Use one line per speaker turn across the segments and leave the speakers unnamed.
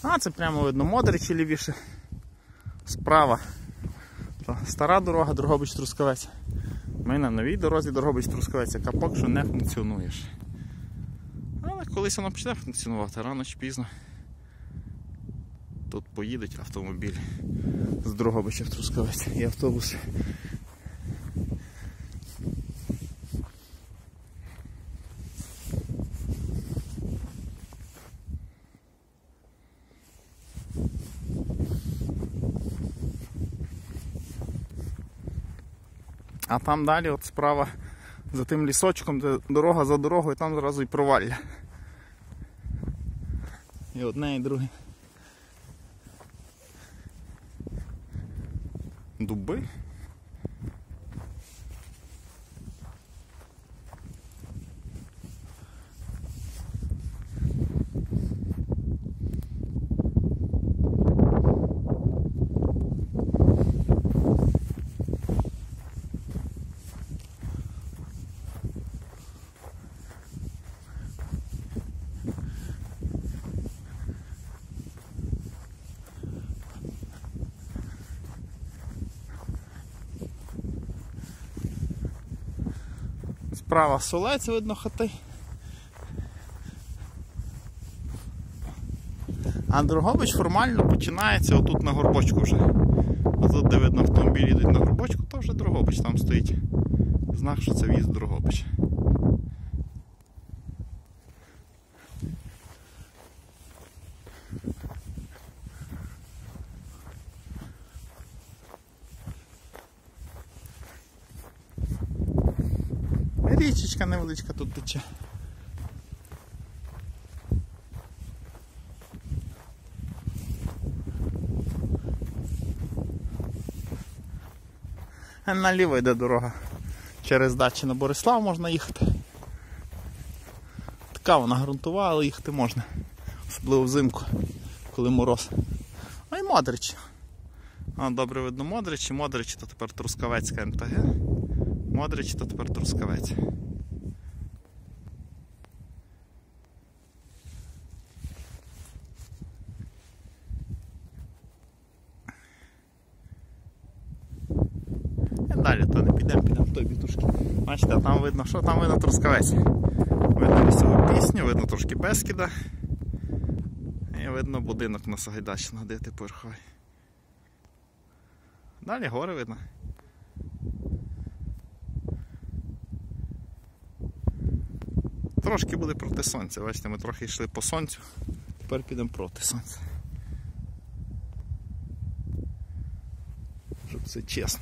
А це прямо видно Модричі лівіше. Справа стара дорога Дрогобич-Трускавець. Ми на новій дорозі Дрогобич-Трускавець, яка поки що не функціонує. Але колись вона почне функціонувати, рано чи пізно. Тут поїдуть автомобілі з Дрогобича в Трускавець і автобуси. А там далі от справа за тим лісочком, де дорога за дорогою, там зразу і провалля. І одне, і друге. Дуби. Справа Солець, видно, хати. А Дрогобич формально починається отут на горбочку вже. А тут, де видно автомобілі йдуть на горбочку, то вже Дрогобич там стоїть. Знак, що це в'їзд Дрогобич. Річечка невеличка тут тече. А наліво йде дорога. Через дачі на Борислав можна їхати. Така вона ґрунтова, але їхати можна. Особливо взимку, коли мороз. А й Модричі. Добре видно Модричі. Модричі то тепер Трускавецька МТГ. Модричі то тепер Трускавець. Далі то не підемо в той бітушки. Бачите, там видно, що там видно Трускавець. Видно лісову пісню, видно трошки Бескіда. І видно будинок на Сагайдачного, де типоверховий. Далі гори видно. Трошки буде проти сонця, бачите, ми трохи йшли по сонцю, тепер підемо проти сонця. Щоб все чесно.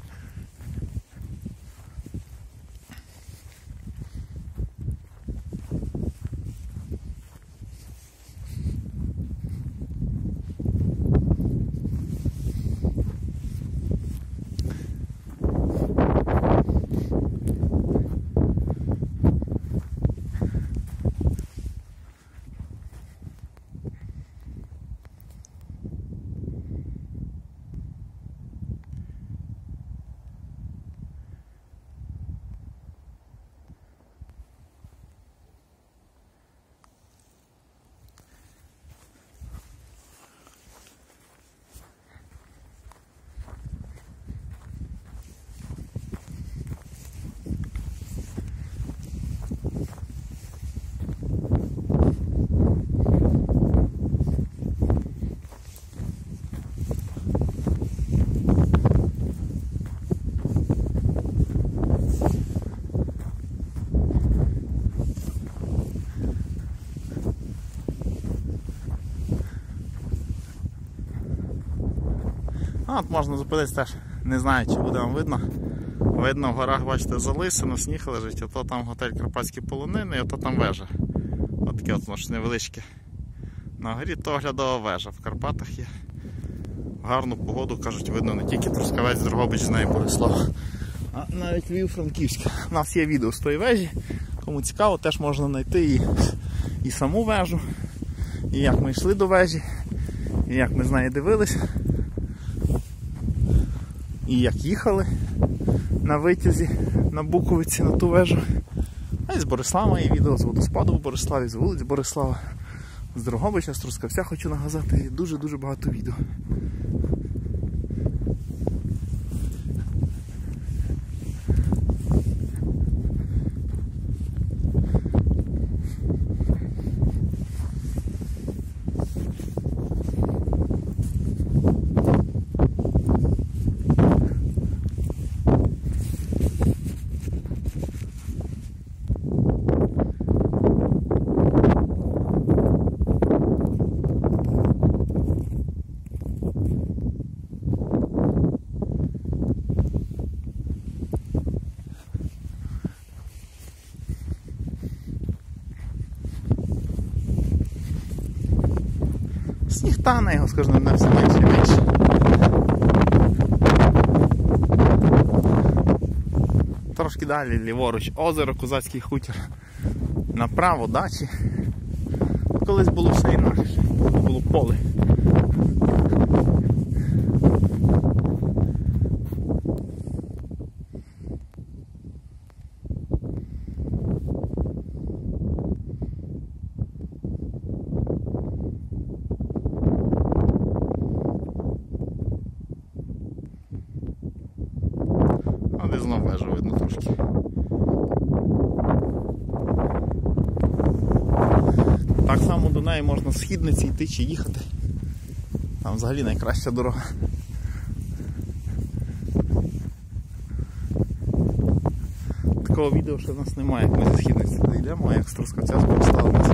От можна зупинитися теж, не знаю, чи буде вам видно. Видно в горах, бачите, залисено, сніг лежить, ото там готель Карпатські полонини, і ото там вежа. От таке от, може, невеличке. На горі то оглядова вежа, в Карпатах є. В гарну погоду, кажуть, видно не тільки Трускавець, Дрогобич, з неї Борислав, а навіть Львів-Франківськ. У нас є відео з тої вежі, кому цікаво, теж можна знайти і саму вежу, і як ми йшли до вежі, і як ми з неї дивилися. І як їхали на витязі, на Буковиці, на ту вежу. А і з Борислава є відео, з водоспаду в Бориславі, з вулиць Борислава. З Дрогобича, з Трускавця хочу нагазати дуже-дуже багато відео. Сніг тане, його з кожним днем все менше і менше. Трошки далі ліворуч озеро, Козацький хутір. Направо дачі. Колись було все інакше, було поле. Але знову вежу видно трошки. Так само до неї можна з Східниці йти чи їхати. Там взагалі найкраща дорога. Такого відео ще в нас немає, як ми зі Східниці йдемо, а як з Трускавця скористалися.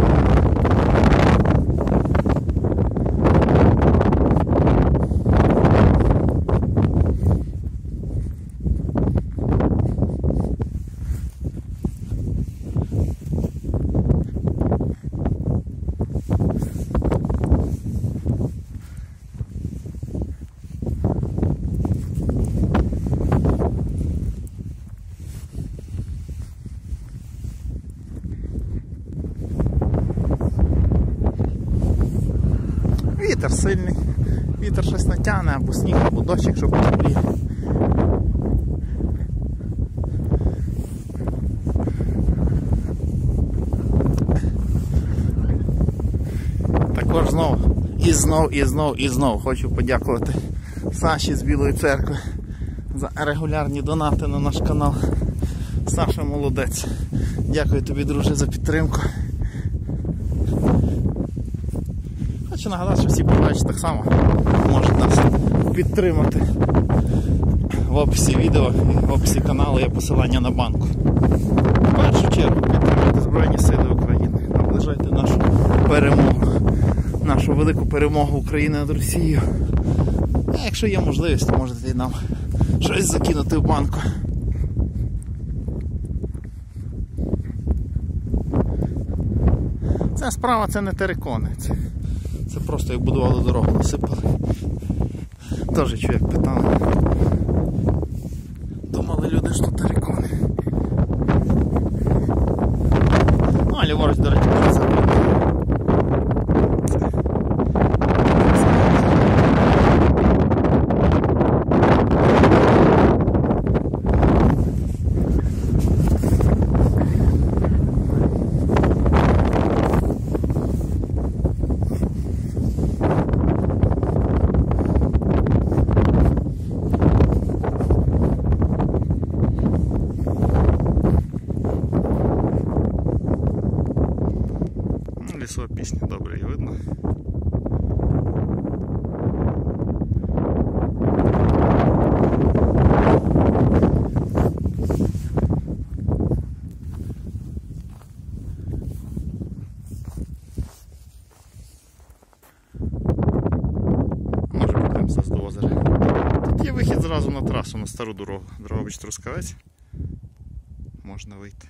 Вітер сильний, вітер щось натягне, або сніг, або дощ, якщо потепліє. Також знову хочу подякувати Саші з Білої Церкви за регулярні донати на наш канал. Саша молодець. Дякую тобі, друже, за підтримку. Хочу нагадати, що всі бажаючі так само можуть нас підтримати. В описі відео і в описі каналу є посилання на банку. В першу чергу підтримуйте Збройні Сили України, наближайте нашу перемогу, нашу велику перемогу України над Росією. А якщо є можливість, то можете і нам щось закинути в банку. Ця справа це не терикони. Це просто як будували дорогу, насипали. Теж чоловік питали. Думали люди, що терикони. Ну, а ліворуч, до речі, це буде. Лісова пісня, добре її видно. Може підемося до озера. Тут є вихід зразу на трасу, на стару дорогу. Дрогобич-Трускавець. Можна вийти.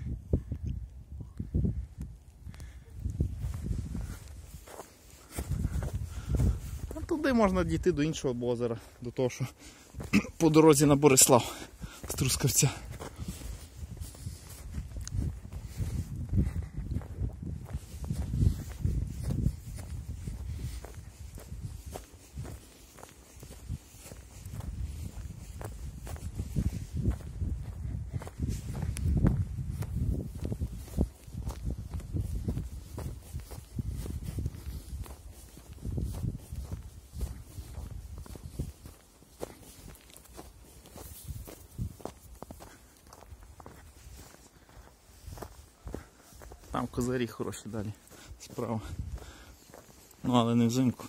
Туди можна дійти до іншого озера, до того, що по дорозі на Борислав з Трускавця. Там козирі хороші далі справа. Ну але не взимку.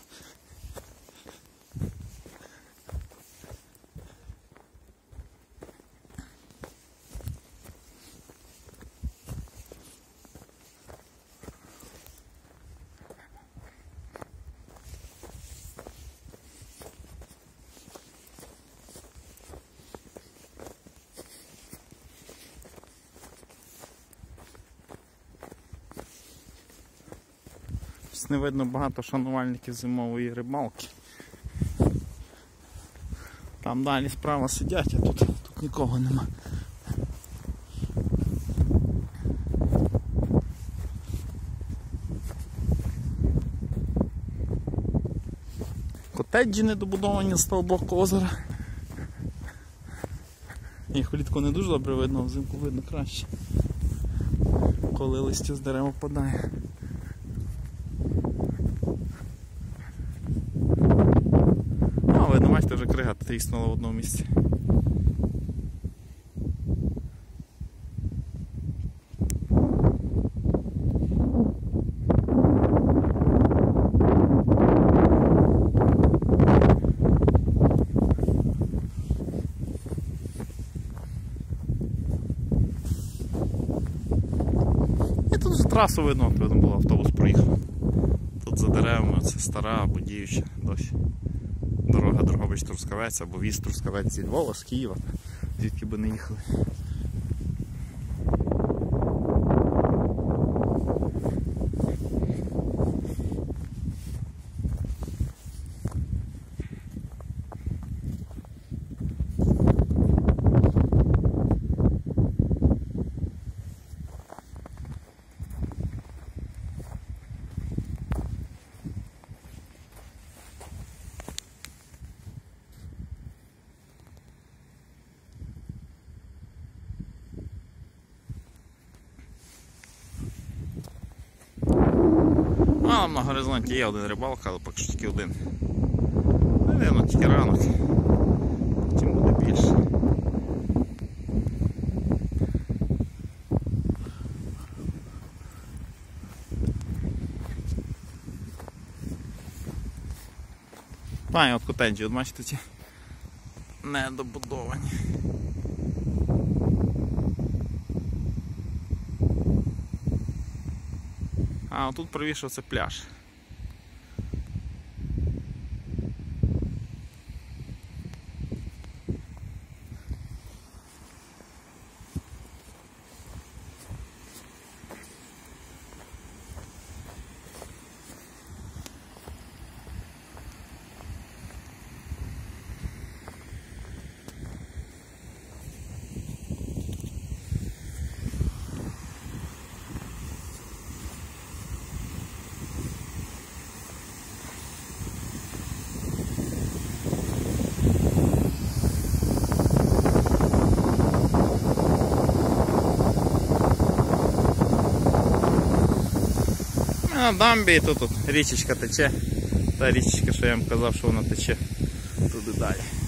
Не видно багато шанувальників зимової рибалки. Там далі справа сидять, а тут нікого нема. Котеджі недобудовані з того боку озера. Їх влітку не дуже добре видно, а взимку видно краще, коли листя з дерева падає. Видно, бачите, вже крига тріснула в одному місці. І тут вже трасу видно було, автобус проїхав. Тут за деревами це стара або діюча досі дорога Дрогобич-Трускавець або Віз-Трускавець зі Львова, з Києва, звідки би не їхали. А там на горизонті є один рибалка, але поки що тільки один. Наверно, тільки ранок. Потім буде більше. Та, і от котеджі, от бачите, ці недобудовані. А отут правіше це пляж. На дамбі тут річечка тече, та річечка, що я вам казав, що вона тече туди далі.